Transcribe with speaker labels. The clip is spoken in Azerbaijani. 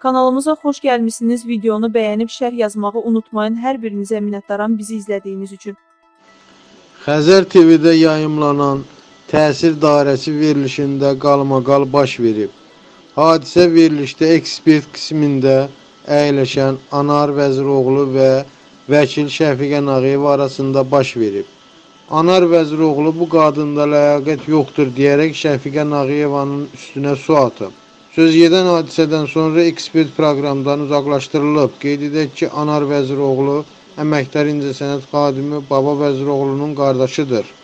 Speaker 1: Kanalımıza xoş gəlmişsiniz. Videonu bəyənib şərh yazmağı unutmayın. Hər birinizə minnətdaram bizi izlədiyiniz üçün.
Speaker 2: Xəzər TV-də yayımlanan təsir dairəsi verilişində qalmaqal baş verib. Hadisə verilişdə ekspert qismində əyləşən Anar Vəziroğlu və vəkil Şəfiqə Nağıyev arasında baş verib. Anar Vəziroğlu bu qadında ləyaqət yoxdur deyərək Şəfiqə Nağıyevanın üstünə su atıb. Sözgedən hadisədən sonra ekspert proqramdan uzaqlaşdırılıb. Qeyd edək ki, Anar Vəziroğlu əməkdar incəsənət xadimi Baba Vəziroğlunun qardaşıdır.